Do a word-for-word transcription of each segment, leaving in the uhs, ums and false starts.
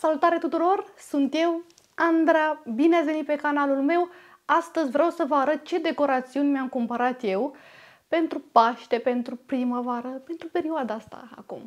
Salutare tuturor! Sunt eu, Andra, bine ați venit pe canalul meu. Astăzi vreau să vă arăt ce decorațiuni mi-am cumpărat eu pentru Paște, pentru primăvară, pentru perioada asta acum.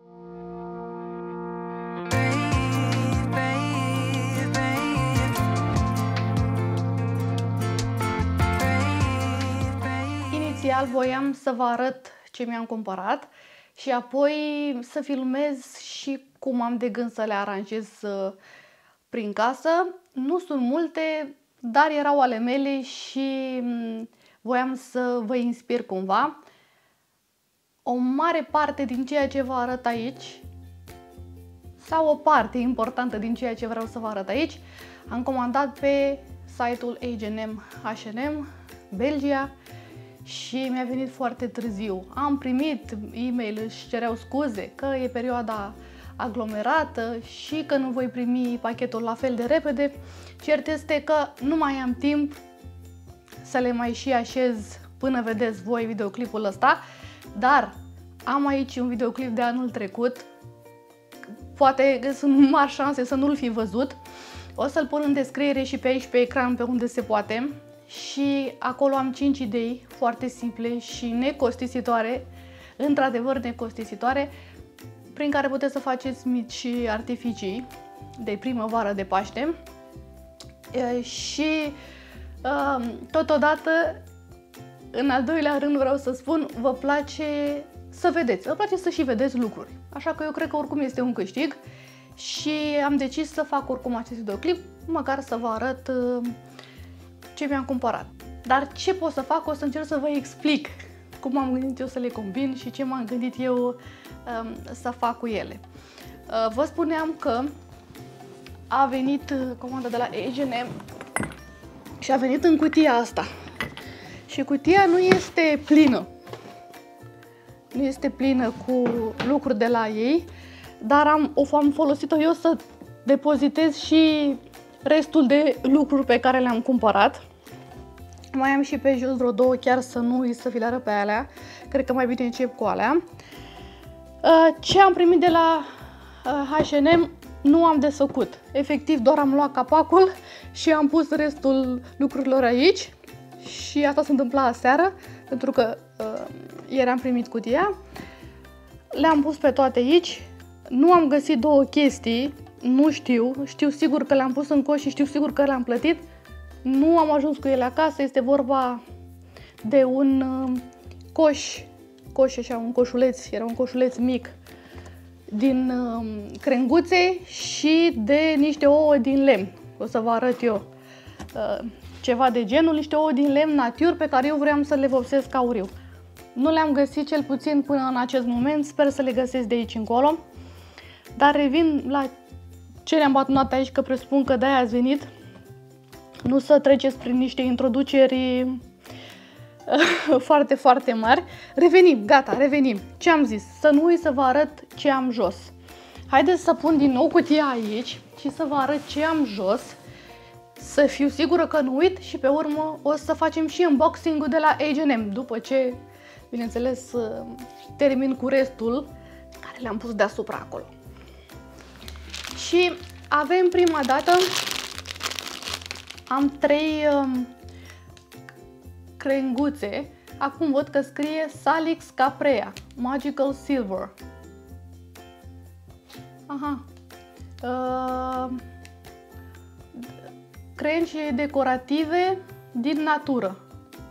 Inițial voiam să vă arăt ce mi-am cumpărat și apoi să filmez și cum am de gând să le aranjez prin casă. Nu sunt multe, dar erau ale mele și voiam să vă inspir cumva. O mare parte din ceea ce vă arăt aici, sau o parte importantă din ceea ce vreau să vă arăt aici, am comandat pe site-ul H and M, H and M, Belgia, și mi-a venit foarte târziu. Am primit e-mail, își cereau scuze că e perioada aglomerată și că nu voi primi pachetul la fel de repede. Cert este că nu mai am timp să le mai și așez până vedeți voi videoclipul ăsta, dar am aici un videoclip de anul trecut, poate sunt mari șanse să nu-l fi văzut. O să-l pun în descriere și pe aici pe ecran pe unde se poate. Și acolo am cinci idei foarte simple și necostisitoare, într-adevăr necostisitoare, prin care puteți să faceți mici artificii de primăvară, de Paște. Și totodată, în al doilea rând vreau să spun, vă place să vedeți, vă place să și vedeți lucruri. Așa că eu cred că oricum este un câștig și am decis să fac oricum acest videoclip, măcar să vă arăt ce mi-am cumpărat. Dar ce pot să fac? O să încerc să vă explic cum am gândit eu să le combin și ce m-am gândit eu um, să fac cu ele. Uh, vă spuneam că a venit comanda de la H and M și a venit în cutia asta. Și cutia nu este plină. Nu este plină cu lucruri de la ei, dar am, o am folosit-o eu să depozitez și restul de lucruri pe care le-am cumpărat. Mai am și pe jos vreo două, chiar să nu uit să vi le arăt pe alea. Cred că mai bine încep cu alea. Ce am primit de la H and M nu am desfăcut. Efectiv doar am luat capacul și am pus restul lucrurilor aici. Și asta se întâmpla aseară, pentru că ieri am primit cutia. Le-am pus pe toate aici. Nu am găsit două chestii. Nu știu, știu sigur că le-am pus în coș și știu sigur că le-am plătit. Nu am ajuns cu ele acasă, este vorba de un uh, coș, coș așa, un coșuleț, era un coșuleț mic din uh, crenguțe și de niște ouă din lemn. O să vă arăt eu uh, ceva de genul, niște ouă din lemn natur pe care eu vreau să le vopsesc auriu. Nu le-am găsit cel puțin până în acest moment, sper să le găsesc de aici încolo. Dar revin la ce le-am batunat aici, că presupun că de-aia ați venit. Nu să treceți prin niște introduceri foarte, foarte mari. Revenim, gata, revenim. Ce am zis? Să nu uit să vă arăt ce am jos. Haideți să pun din nou cutia aici și să vă arăt ce am jos. Să fiu sigură că nu uit și pe urmă o să facem și unboxing-ul de la H and M. După ce, bineînțeles, termin cu restul care le-am pus deasupra acolo. Și avem prima dată, am trei um, crenguțe. Acum văd că scrie Salix Caprea Magical Silver. Aha. Uh, crengi decorative din natură.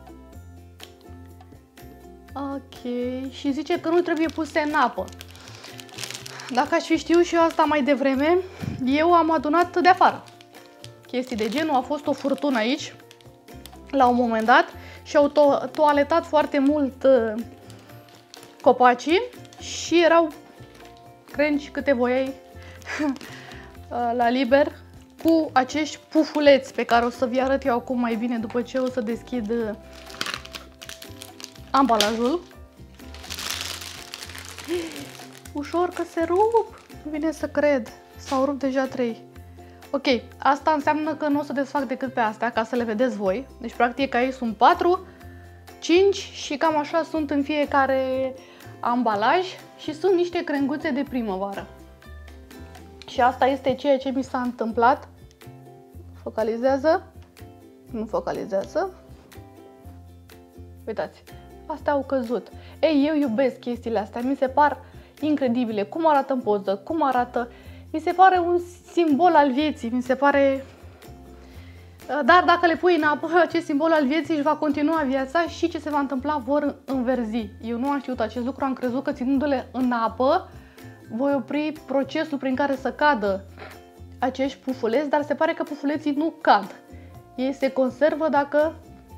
Ok. Și zice că nu trebuie puse în apă. Dacă aș fi știut și eu asta mai devreme, eu am adunat de afară chestii de genul. A fost o furtună aici la un moment dat și au to toaletat foarte mult uh, copacii și erau crengi câte voiai la liber cu acești pufuleți pe care o să vi arăt eu acum mai bine după ce o să deschid uh, ambalajul. Ușor că se rup, nu vine să cred, s-au rupt deja trei. Ok, asta înseamnă că nu o să desfac decât pe astea, ca să le vedeți voi. Deci practic aici sunt patru, cinci și cam așa sunt în fiecare ambalaj și sunt niște crenguțe de primăvară. Și Și asta este ceea ce mi s-a întâmplat. Focalizează. Nu focalizează. Uitați. Astea au căzut. Ei, eu iubesc chestiile astea. Mi se par incredibile. Cum arată în poză, cum arată. Mi se pare un simbol al vieții. Mi se pare... Dar dacă le pui în apă, acest simbol al vieții își va continua viața și ce se va întâmpla vor înverzi. Eu nu am știut acest lucru, am crezut că ținându-le în apă voi opri procesul prin care să cadă acești pufuleți, dar se pare că pufuleții nu cad. Ei se conservă dacă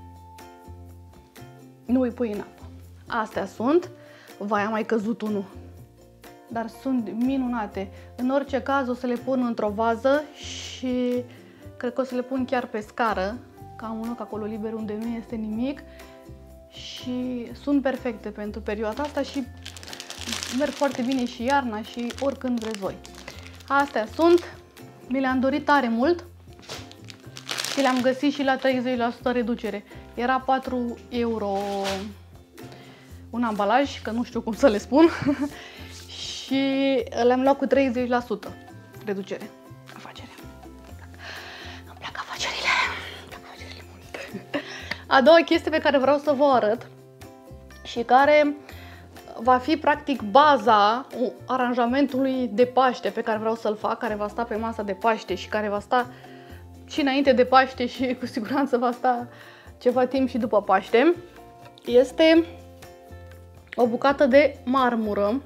nu îi pui în apă. Astea sunt. Vai, a mai căzut unul. Dar sunt minunate. În orice caz o să le pun într-o vază și cred că o să le pun chiar pe scară, că am unul acolo liber unde nu este nimic și sunt perfecte pentru perioada asta și merg foarte bine și iarna și oricând vreți voi. Astea sunt, mi le-am dorit tare mult și le-am găsit și la treizeci la sută reducere. Era patru euro un ambalaj, că nu știu cum să le spun, și le-am luat cu treizeci la sută reducere. A doua chestie pe care vreau să vă arăt și care va fi practic baza aranjamentului de Paște pe care vreau să-l fac, care va sta pe masa de Paște și care va sta și înainte de Paște și cu siguranță va sta ceva timp și după Paște, este o bucată de marmură.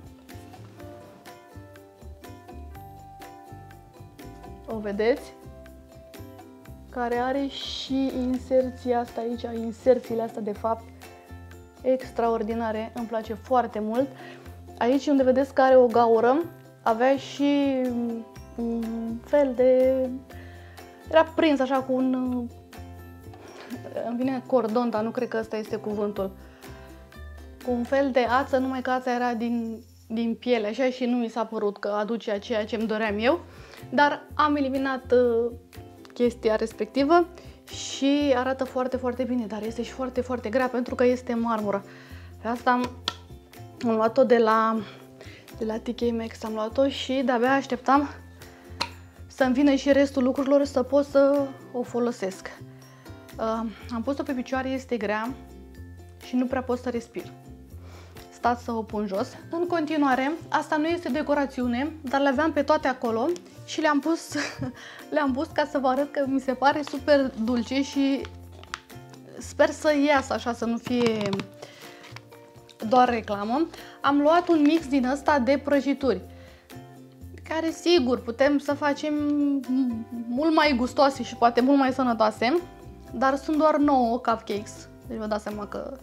O vedeți? Care are și inserția asta aici, inserțiile astea de fapt extraordinare, îmi place foarte mult. Aici unde vedeți că are o gaură, avea și un fel de... era prins așa cu un... îmi vine cordon, dar nu cred că ăsta este cuvântul. Cu un fel de ață, numai că ața era din, din piele, așa, și nu mi s-a părut că aduce ceea ce îmi doream eu, dar am eliminat uh, chestia respectivă și arată foarte, foarte bine, dar este și foarte, foarte grea pentru că este marmură. Pe asta am, am luat-o de la, de la T K Maxx, am luat-o și de-abia așteptam să-mi vină și restul lucrurilor să pot să o folosesc. Uh, am pus-o pe picioare, este grea și nu prea pot să respir. Stați să o pun jos. În continuare, asta nu este decorațiune, dar le aveam pe toate acolo și le-am pus, le-am pus ca să vă arăt că mi se pare super dulce și sper să iasă așa, să nu fie doar reclamă. Am luat un mix din ăsta de prăjituri, care sigur putem să facem mult mai gustoase și poate mult mai sănătoase, dar sunt doar nouă cupcakes. Deci vă dați seama că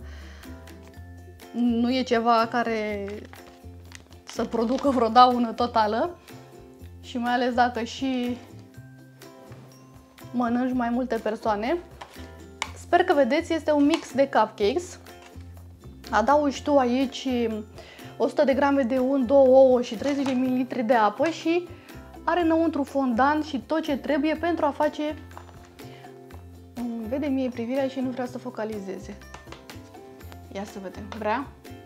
nu e ceva care să producă vreo daună totală și mai ales dacă și mănânci mai multe persoane. Sper că vedeți, este un mix de cupcakes. Adaugi tu aici o sută de grame de unt, două ouă și treizeci de mililitri de apă și are înăuntru fondant și tot ce trebuie pentru a face... Vede mie privirea și nu vrea să focalizeze. Ia să vedem. Vrea?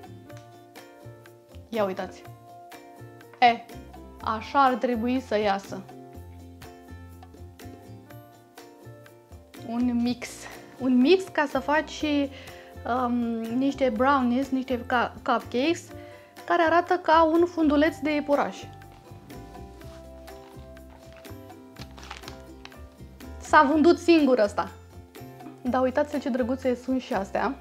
Ia uitați. E, așa ar trebui să iasă. Un mix. Un mix ca să faci um, niște brownies, niște cupcakes care arată ca un funduleț de iepuraș. S-a vândut singur ăsta. Dar uitați ce drăguțe sunt și astea.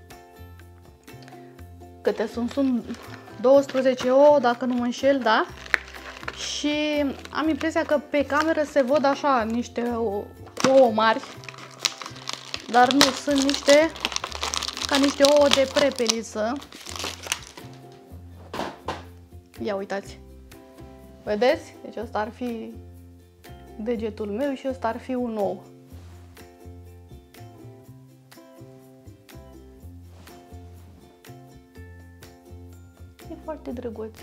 Câte sunt? Sunt douăsprezece ouă, dacă nu mă înșel, da? Și am impresia că pe cameră se văd așa niște ouă mari, dar nu, sunt niște ca niște ouă de prepeliță. Ia uitați. Vedeți? Deci ăsta ar fi degetul meu și ăsta ar fi un ou. E foarte drăguț.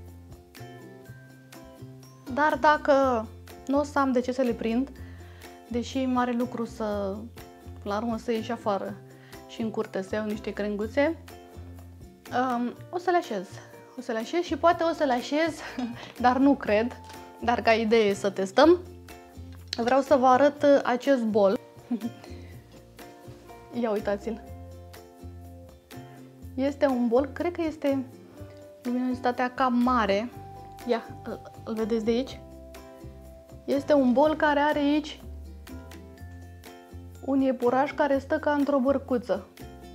Dar dacă nu o să am de ce să le prind, deși e mare lucru să, la urmă, să ieși afară și în curte să iau niște crenguțe, um, o să le așez. O să le așez și poate o să le așez, dar nu cred, dar ca idee să testăm, vreau să vă arăt acest bol. Ia uitați-l. Este un bol, cred că este luminositatea cam mare. Ia, îl, îl vedeți de aici? Este un bol care are aici un iepuraș care stă ca într-o bărcuță.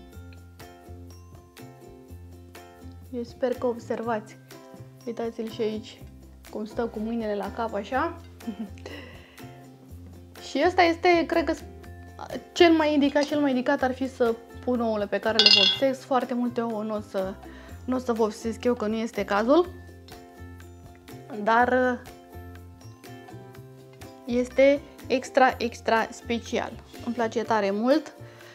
Eu sper că observați. Uitați-l și aici, cum stă cu mâinile la cap, așa. Și ăsta este, cred că, cel mai indicat, cel mai indicat ar fi să pun ouăle pe care le vopsesc. Foarte multe ouă nu o să, nu o să vopsesc eu, că nu este cazul. Dar este extra, extra special. Îmi place tare mult.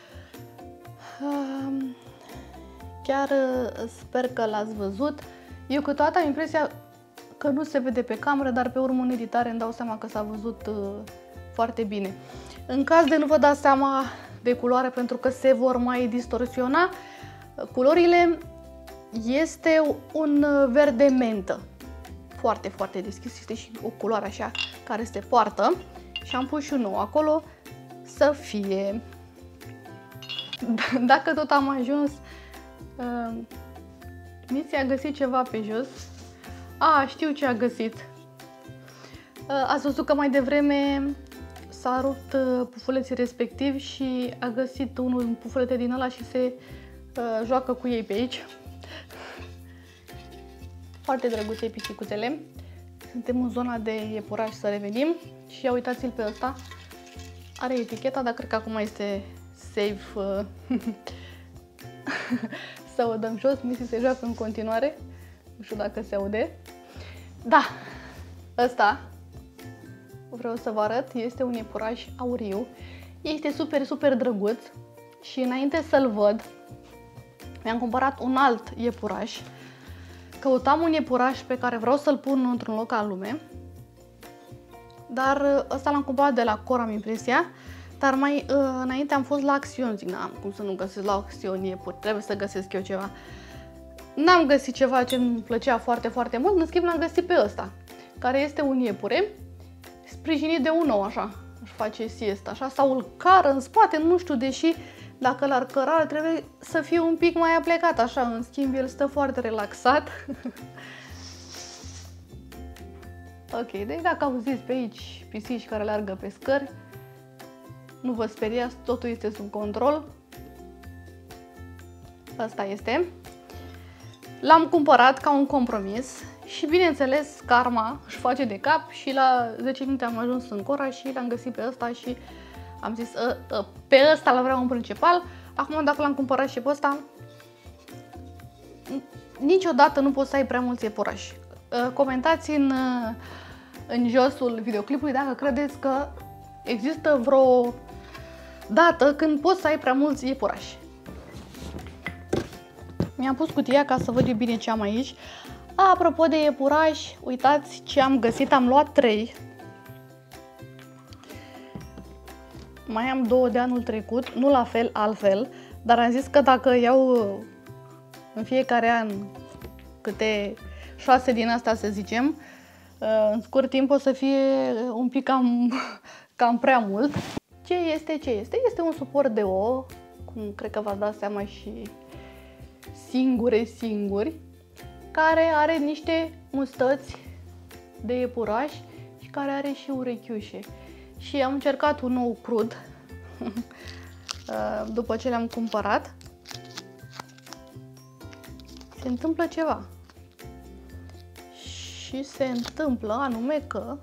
Chiar sper că l-ați văzut. Eu câteodată am impresia că nu se vede pe cameră, dar pe urmă în editare îmi dau seama că s-a văzut foarte bine. În caz de nu vă dați seama de culoare, pentru că se vor mai distorsiona culorile, este un verde mentă. Foarte, foarte deschis. Este și o culoare așa care se poartă. Și am pus și un nou acolo să fie. Dacă tot am ajuns, uh, Missy a găsit ceva pe jos. A, știu ce a găsit. Uh, ați văzut că mai devreme s-a rupt uh, pufuleții respectiv și a găsit unul în pufulete din ăla și se uh, joacă cu ei pe aici. Foarte drăguțe pisicuțele. Suntem în zona de iepuraș, să revenim. Și ia uitați-l pe ăsta. Are eticheta, dar cred că acum este safe uh, să o dăm jos. Missy se joacă în continuare. Nu știu dacă se aude. Da, ăsta vreau să vă arăt. Este un iepuraș auriu. Este super, super drăguț. Și înainte să-l văd, mi-am cumpărat un alt iepuraș. Căutam un iepuraș pe care vreau să-l pun într-un loc al lume. Dar ăsta l-am cumpărat de la Cor, am impresia. Dar mai uh, înainte am fost la Action. Zic, n-am cum să nu găsesc la Action iepuri. Trebuie să găsesc eu ceva. N-am găsit ceva ce îmi plăcea foarte, foarte mult. În schimb, l-am găsit pe ăsta, care este un iepure sprijinit de un ou, așa. Își face siesta, așa. Sau îl cară în spate, nu știu, deși dacă l-ar căra, trebuie să fie un pic mai aplecat, așa. În schimb, el stă foarte relaxat. Ok, deci dacă auziți pe aici pisici care alergă pe scări, nu vă speriați, totul este sub control. Asta este. L-am cumpărat ca un compromis și, bineînțeles, karma își face de cap și la zece minute am ajuns în Cora și l-am găsit pe ăsta și am zis, ă, ă, pe ăsta l vreau în principal. Acum, dacă l-am cumpărat și pe ăsta, niciodată nu poți să ai prea mulți iepurași. Comentați în, în josul videoclipului dacă credeți că există vreo dată când poți să ai prea mulți iepurași. Mi-am pus cutia ca să văd bine ce am aici. Apropo de iepurași, uitați ce am găsit. Am luat trei. Mai am două de anul trecut, nu la fel, altfel, dar am zis că dacă iau în fiecare an câte șase din asta, să zicem, în scurt timp o să fie un pic cam, cam prea mult. Ce este? Ce este? Este un suport de ouă, cum cred că v-ați dat seama și singure singuri, care are niște mustăți de iepuraș și care are și urechiușe. Și am încercat un nou crud după ce le-am cumpărat. Se întâmplă ceva. Și se întâmplă anume că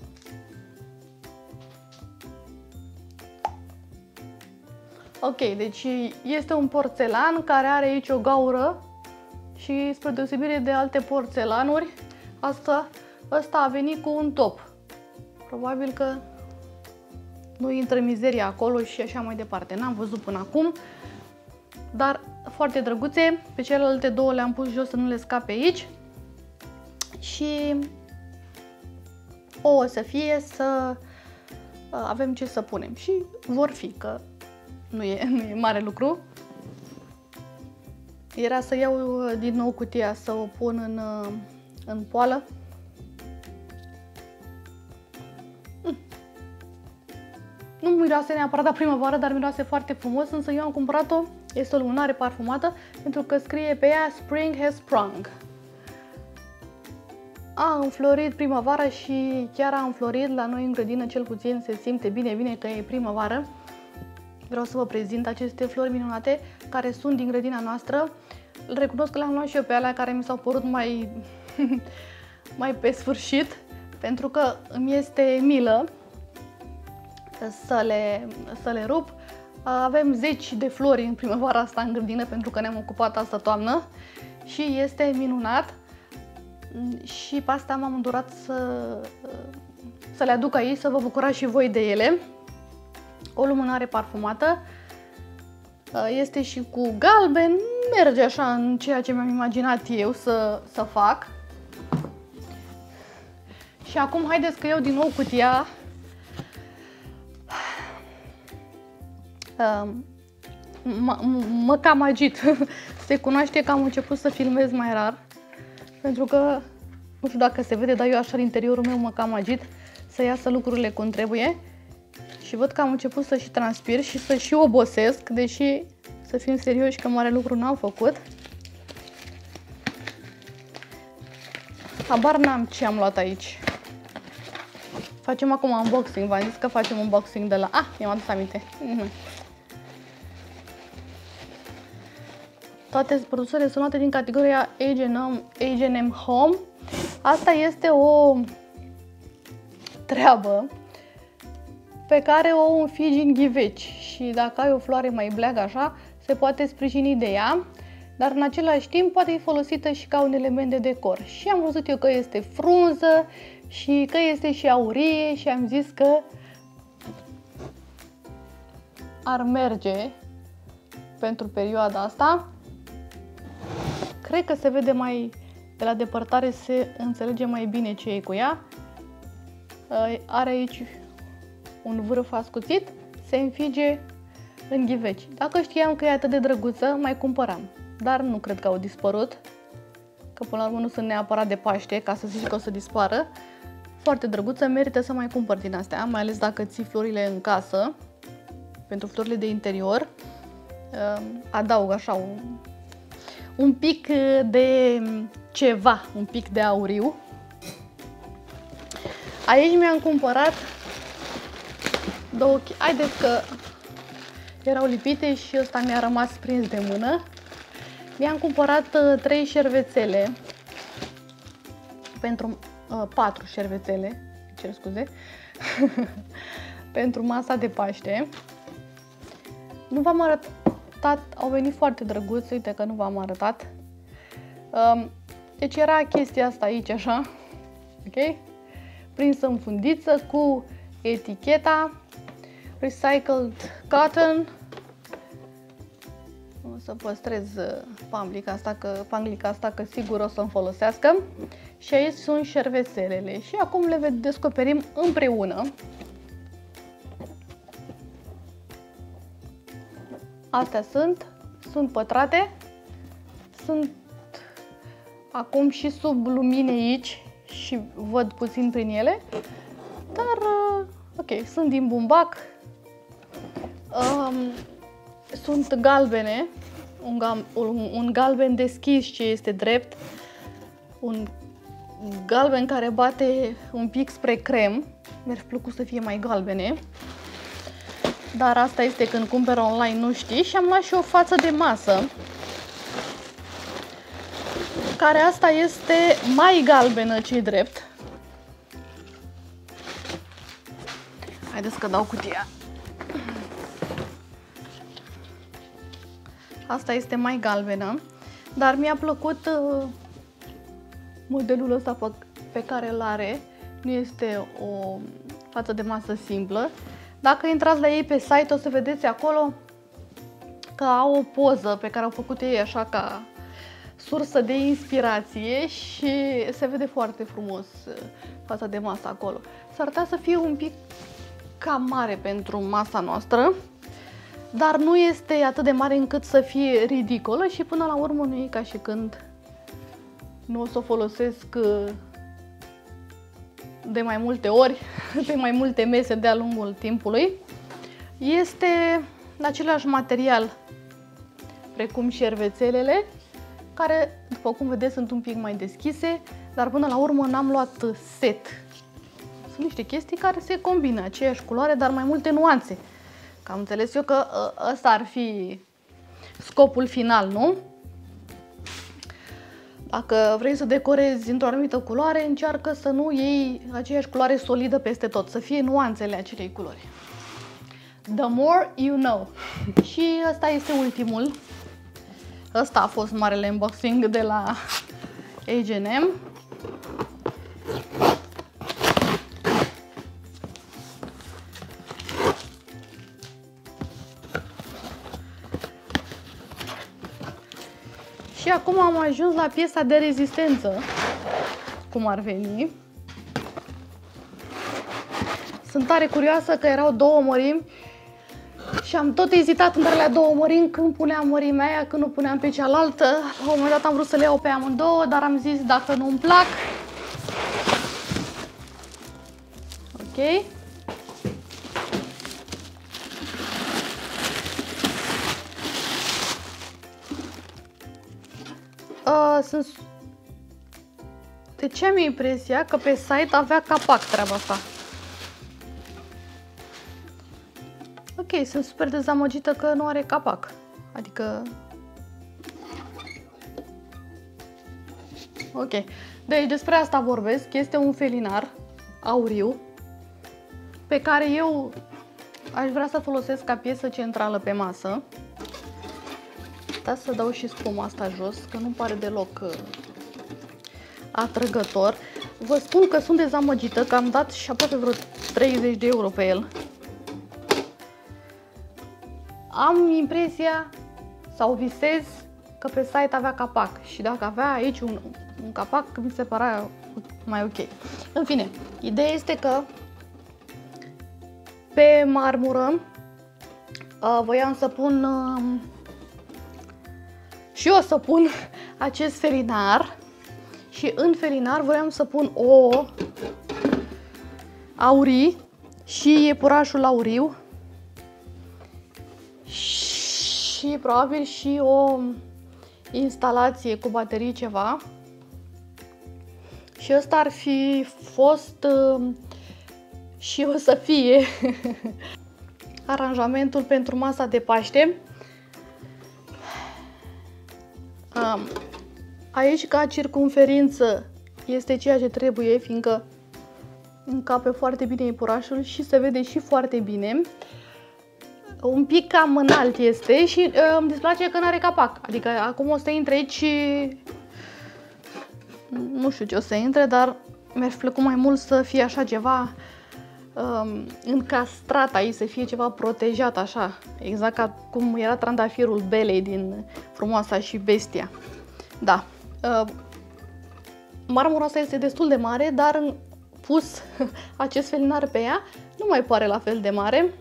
ok, deci este un porțelan care are aici o gaură și, spre deosebire de alte porțelanuri, asta, asta a venit cu un top. Probabil că nu intră mizeria acolo și așa mai departe. N-am văzut până acum, dar foarte drăguțe. Pe celelalte două le-am pus jos să nu le scape aici. Și o să fie să avem ce să punem. Și vor fi, că nu e, nu e mare lucru. Era să iau din nou cutia să o pun în, în poală. miroase neapărat la primăvară, dar miroase foarte frumos, însă eu am cumpărat-o, este o lumânare parfumată, pentru că scrie pe ea Spring has sprung. A înflorit primăvara și chiar a înflorit la noi în grădină, cel puțin se simte bine, bine că e primăvară. Vreau să vă prezint aceste flori minunate care sunt din grădina noastră. Îl recunosc că le-am luat și eu pe alea care mi s-au părut mai, mai pe sfârșit, pentru că îmi este milă să le, să le rup. Avem zeci de flori în primăvara asta în grădină, pentru că ne-am ocupat asta toamnă și este minunat. Și pe asta m-am îndurat să, să le aduc aici, să vă bucurați și voi de ele. O lumânare parfumată, este și cu galben, merge așa în ceea ce mi-am imaginat eu să, să fac. Și acum haideți că iau din nou cutia. Mă cam agit. Se cunoaște că am început să filmez mai rar, pentru că, nu știu dacă se vede, dar eu așa în interiorul meu mă cam agit să iasă lucrurile cum trebuie. Și văd că am început să și transpir și să și obosesc, deși, să fim serioși, că mare lucru n-am făcut. Habar n-am ce am luat aici. Facem acum unboxing, v-am zis că facem unboxing de la... Ah, mi-am adus aminte. Toate produsele sunt luate din categoria H and M Home. Asta este o treabă pe care o înfigi în ghiveci și dacă ai o floare mai bleagă așa, se poate sprijini de ea, dar în același timp poate fi folosită și ca un element de decor. Și am văzut eu că este frunză și că este și aurie și am zis că ar merge pentru perioada asta. Cred că se vede mai, de la depărtare se înțelege mai bine ce e cu ea. Are aici un vârf ascuțit, se înfige în ghiveci. Dacă știam că e atât de drăguță, mai cumpăram. Dar nu cred că au dispărut, că până la urmă nu sunt neapărat de Paște, ca să zici că o să dispară. Foarte drăguță, merită să mai cumpăr din astea, mai ales dacă ții florile în casă. Pentru florile de interior, adaug așa un, un pic de ceva, un pic de auriu. Aici mi-am cumpărat două... Haideți că erau lipite și ăsta mi-a rămas prins de mână. Mi-am cumpărat uh, trei șervețele pentru uh, patru șervețele, cer scuze, pentru masa de Paște. Nu v-am arătat, au venit foarte drăguți, uite că nu v-am arătat. Uh, deci era chestia asta aici așa, ok? Prinsă în fundiță cu eticheta Recycled Cotton. O să păstrez panglica asta, că, panglica asta, că sigur o să-mi folosească. Și aici sunt șervețelele și acum le descoperim împreună. Astea sunt, sunt pătrate, sunt acum și sub lumine aici și văd puțin prin ele, dar ok, sunt din bumbac, um, sunt galbene, un, un, un galben deschis ce este drept, un galben care bate un pic spre crem, mi-ar fi plăcut să fie mai galbene, dar asta este când cumperi online, nu știi, și am luat și o față de masă, care asta este mai galbenă ce-i drept. Haideți că dau cutia. Asta este mai galbenă, dar mi-a plăcut uh, modelul ăsta pe, pe care îl are. Nu este o față de masă simplă. Dacă intrați la ei pe site, o să vedeți acolo că au o poză pe care au făcut ei așa ca sursă de inspirație și se vede foarte frumos fața de masă acolo. S-ar putea să fie un pic cam mare pentru masa noastră, dar nu este atât de mare încât să fie ridicolă și până la urmă nu e ca și când nu o să o folosesc de mai multe ori, pe mai multe mese de-a lungul timpului. Este același material precum șervețelele, care, după cum vedeți, sunt un pic mai deschise, dar până la urmă n-am luat set. Sunt niște chestii care se combină, aceeași culoare, dar mai multe nuanțe. Că am înțeles eu că ăsta ar fi scopul final, nu? Dacă vrei să decorezi într-o anumită culoare, încearcă să nu iei aceeași culoare solidă peste tot, să fie nuanțele acelei culori. The more you know. Și ăsta este ultimul. Ăsta a fost marele unboxing de la H and M. Și acum am ajuns la piesa de rezistență, cum ar veni. Sunt tare curioasă că erau două mărimi și am tot ezitat între alea două mărimi, când puneam mărimea aia, când nu puneam pe cealaltă. La un moment dat am vrut să le iau pe amândouă, dar am zis dacă nu-mi plac. Ok. Uh, sunt... De ce am impresia că pe site avea capac treaba asta? Ok, sunt super dezamăgită că nu are capac. Adică... Ok. Deci despre asta vorbesc. Este un felinar auriu pe care eu aș vrea să folosesc ca piesă centrală pe masă. Da, să dau și spuma asta jos, că nu pare deloc uh, atrăgător. Vă spun că sunt dezamăgită, că am dat și aproape vreo treizeci de euro pe el. Am impresia sau visez că pe site avea capac și dacă avea aici un, un capac, mi se părea mai ok. În fine, ideea este că pe marmură uh, voiam să pun... Uh, Și eu o să pun acest felinar și în felinar voiam să pun o aurii și iepurașul auriu și probabil și o instalație cu baterii ceva. Și ăsta ar fi fost și o să fie aranjamentul pentru masa de Paște. Aici, ca circumferință, este ceea ce trebuie, fiindcă încape foarte bine iepurașul și se vede și foarte bine. Un pic cam înalt este și uh, îmi displace că nu are capac. Adică acum o să intre aici și... Nu știu ce o să intre, dar mi-ar plăcut mai mult să fie așa ceva um, încastrat aici, să fie ceva protejat așa. Exact ca cum era trandafirul Belei din Frumoasa și Bestia. Da. Uh, marmura asta este destul de mare, dar în pus acest felinar pe ea nu mai pare la fel de mare.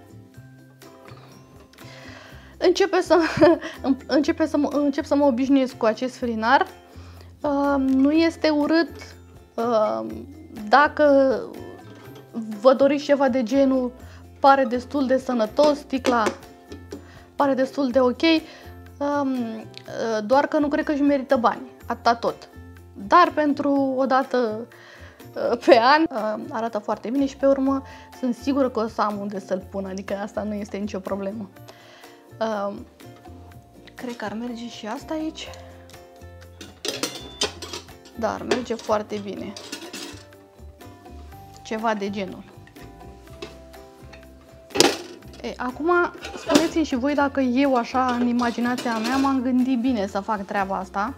Începe să, începe să, încep să mă obișnuiesc cu acest felinar. Uh, nu este urât. Uh, dacă vă doriți ceva de genul, pare destul de sănătos, sticla pare destul de ok, uh, doar că nu cred că își merită bani, atâta tot. Dar pentru o dată uh, pe an uh, arată foarte bine și pe urmă sunt sigură că o să am unde să-l pun, adică asta nu este nicio problemă. Uh, cred că ar merge și asta aici. Da, ar merge foarte bine. Ceva de genul. E, acum spuneți-mi și voi dacă eu așa în imaginația mea m-am gândit bine să fac treaba asta.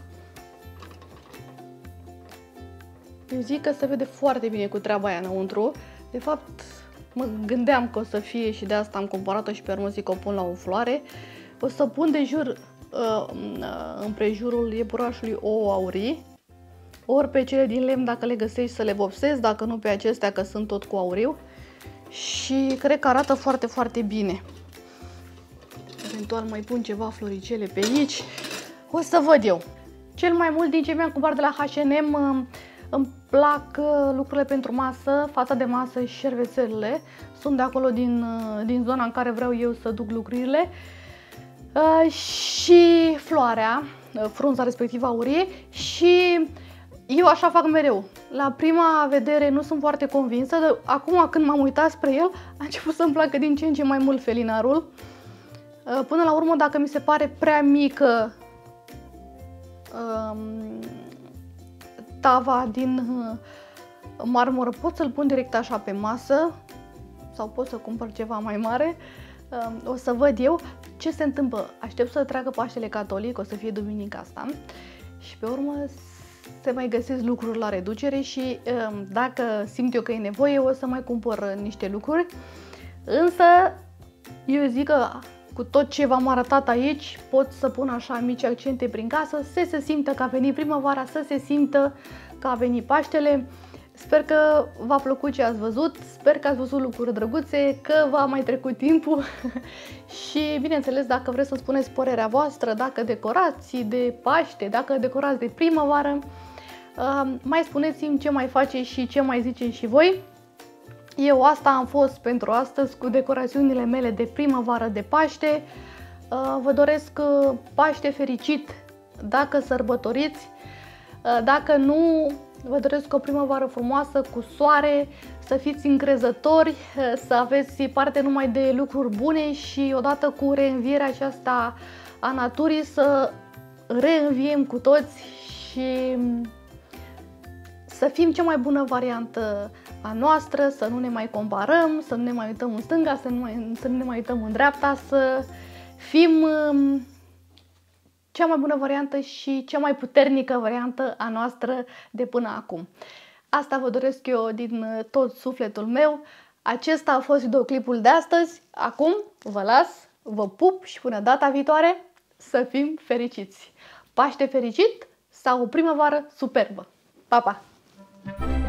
Eu zic că se vede foarte bine cu treaba aia înăuntru. De fapt, mă gândeam că o să fie și de asta am cumpărat-o și pe urmă zic că o pun la o floare. O să pun de jur uh, împrejurul iepurașului ouă aurii. Ori pe cele din lemn dacă le găsești să le vopsezi, dacă nu pe acestea că sunt tot cu auriu. Și cred că arată foarte, foarte bine. Eventual mai pun ceva floricele pe aici. O să văd eu. Cel mai mult din ce mi-am cumpărat de la H and M îmi plac uh, lucrurile pentru masă, fața de masă și șervețelele. Sunt de acolo din, uh, din zona în care vreau eu să duc lucrurile. Uh, și floarea, uh, frunza respectivă aurie, și eu așa fac mereu. La prima vedere nu sunt foarte convinsă, dar acum când m-am uitat spre el, a început să-mi placă din ce în ce mai mult felinarul. Uh, până la urmă, dacă mi se pare prea mică um, tava din uh, marmură, pot să-l pun direct așa pe masă sau pot să cumpăr ceva mai mare. Uh, o să văd eu ce se întâmplă. Aștept să treacă Paștele Catolic, o să fie duminica asta, și pe urmă se mai găsesc lucruri la reducere și uh, dacă simt eu că e nevoie, o să mai cumpăr niște lucruri. Însă eu zic că cu tot ce v-am arătat aici, pot să pun așa mici accente prin casă, să se simtă că a venit primăvara, să se simtă că a venit Paștele. Sper că v-a plăcut ce ați văzut, sper că ați văzut lucruri drăguțe, că v-a mai trecut timpul și bineînțeles, dacă vreți să spuneți părerea voastră, dacă decorați de Paște, dacă decorați de primăvară, mai spuneți-mi ce mai faceți și ce mai ziceți și voi. Eu asta am fost pentru astăzi cu decorațiunile mele de primăvară, de Paște. Vă doresc Paște fericit dacă sărbătoriți. Dacă nu, vă doresc o primăvară frumoasă, cu soare, să fiți încrezători, să aveți parte numai de lucruri bune și odată cu reînvierea aceasta a naturii să reînviem cu toți și să fim cea mai bună variantă a noastră, să nu ne mai comparăm, să nu ne mai uităm în stânga, să nu, mai, să nu ne mai uităm în dreapta, să fim um, cea mai bună variantă și cea mai puternică variantă a noastră de până acum. Asta vă doresc eu din tot sufletul meu. Acesta a fost videoclipul de astăzi. acum vă las, vă pup și până data viitoare să fim fericiți! Paște fericit sau o primăvară superbă! Pa, pa!